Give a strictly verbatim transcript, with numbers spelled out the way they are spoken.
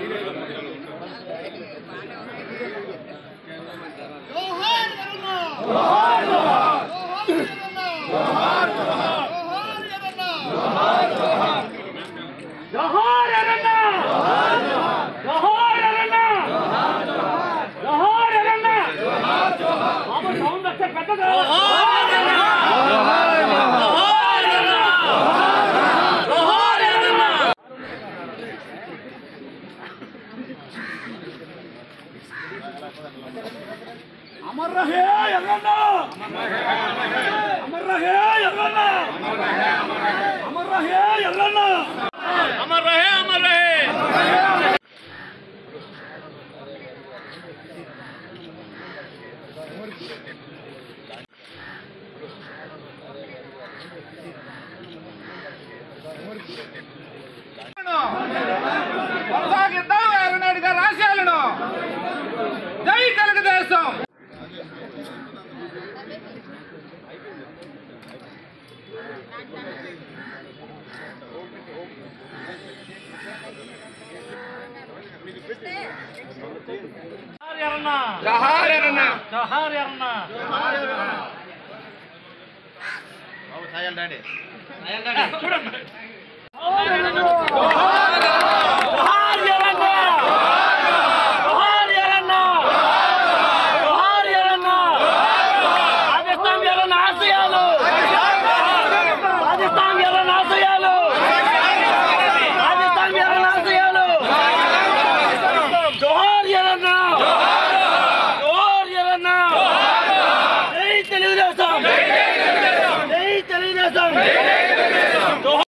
अमर रहे यल्लन्ना, अमर रहे यल्लन्ना, अमर रहे यल्लन्ना, अमर रहे अमर रहे కొనసాగిద్దాం ఎర్రనాయుడు గారి ఆశయాలను. జై తెలుగుదేశం. జోహార్ ఎర్రన్న, జోహార్ ఎర్రన్న. చూడండి.